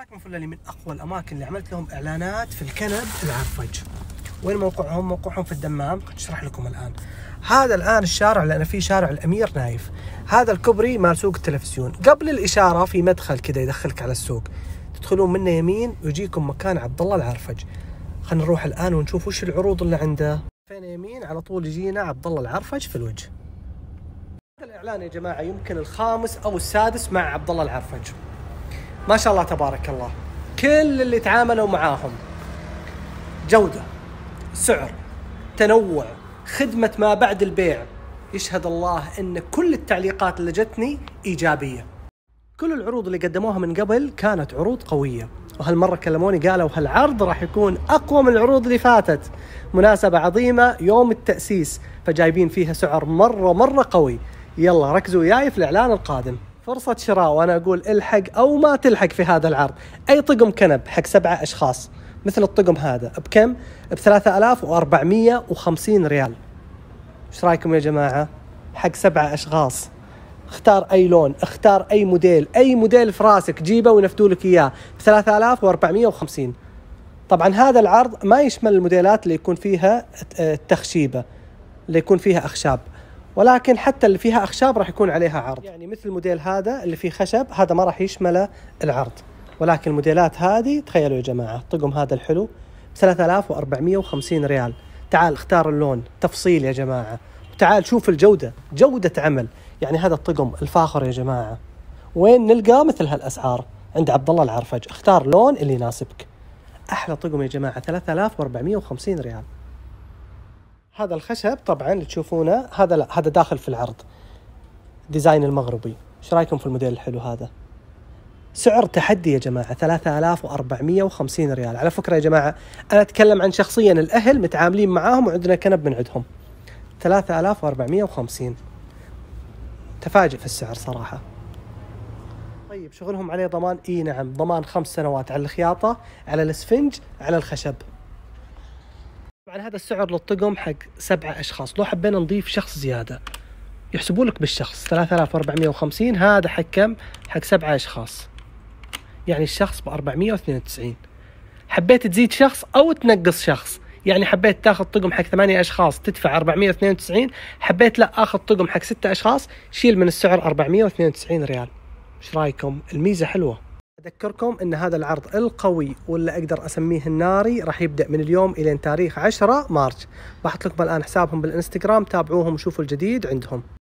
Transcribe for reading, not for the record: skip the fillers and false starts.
رايكم فلاني من اقوى الاماكن اللي عملت لهم اعلانات في الكنب العرفج. وين موقعهم؟ موقعهم في الدمام. اشرح لكم الان. هذا الان الشارع اللي انا فيه شارع الامير نايف. هذا الكوبري مال سوق التلفزيون. قبل الاشاره في مدخل كذا يدخلك على السوق، تدخلون منه يمين ويجيكم مكان عبد الله العرفج. خلينا نروح الان ونشوف وش العروض اللي عنده. فين يمين على طول يجينا عبد الله العرفج في الوجه. هذا الاعلان يا جماعه يمكن الخامس او السادس مع عبد الله العرفج. ما شاء الله تبارك الله، كل اللي تعاملوا معاهم جودة، سعر، تنوع، خدمة ما بعد البيع. يشهد الله ان كل التعليقات اللي جتني ايجابية. كل العروض اللي قدموها من قبل كانت عروض قوية، وهالمرة كلموني قالوا هالعرض راح يكون اقوى من العروض اللي فاتت. مناسبة عظيمة يوم التأسيس، فجايبين فيها سعر مرة قوي. يلا ركزوا وياي في الاعلان القادم. فرصة شراء، وأنا أقول الحق أو ما تلحق في هذا العرض. أي طقم كنب حق 7 أشخاص مثل الطقم هذا بكم؟ ب3450 ريال. إيش رأيكم يا جماعة؟ حق 7 أشخاص. اختار أي لون، اختار أي موديل، أي موديل في راسك جيبه وينفذوا لك إياه ب3450. طبعا هذا العرض ما يشمل الموديلات اللي يكون فيها التخشيبة، اللي يكون فيها أخشاب، ولكن حتى اللي فيها أخشاب راح يكون عليها عرض. يعني مثل الموديل هذا اللي فيه خشب، هذا ما راح يشمله العرض، ولكن الموديلات هذه تخيلوا يا جماعة الطقم هذا الحلو ب3450 ريال. تعال اختار اللون، تفصيل يا جماعة، وتعال شوف الجودة، جودة عمل. يعني هذا الطقم الفاخر يا جماعة وين نلقى مثل هالأسعار؟ عند عبد الله العرفج. اختار لون اللي يناسبك. أحلى طقم يا جماعة 3450 ريال. هذا الخشب طبعا اللي تشوفونه هذا، لا هذا داخل في العرض، ديزاين المغربي. ايش رايكم في الموديل الحلو هذا؟ سعر تحدي يا جماعه 3450 ريال. على فكره يا جماعه انا اتكلم عن شخصيا الاهل متعاملين معاهم وعندنا كنب من عندهم. 3450 تفاجئ في السعر صراحه. طيب شغلهم عليه ضمان؟ اي نعم، ضمان 5 سنوات على الخياطه، على الاسفنج، على الخشب. طبعا هذا السعر للطقم حق 7 أشخاص. لو حبينا نضيف شخص زيادة يحسبوا لك بالشخص 3450. هذا حق كم؟ حق 7 أشخاص، يعني الشخص ب492. حبيت تزيد شخص أو تنقص شخص، يعني حبيت تاخذ طقم حق 8 أشخاص تدفع 492، حبيت لا أخذ طقم حق 6 أشخاص شيل من السعر 492 ريال. إيش رأيكم؟ الميزة حلوة. أذكركم أن هذا العرض القوي واللي أقدر أسميه الناري راح يبدأ من اليوم إلى تاريخ 10 مارس. بحط لكم الآن حسابهم بالإنستغرام، تابعوهم وشوفوا الجديد عندهم.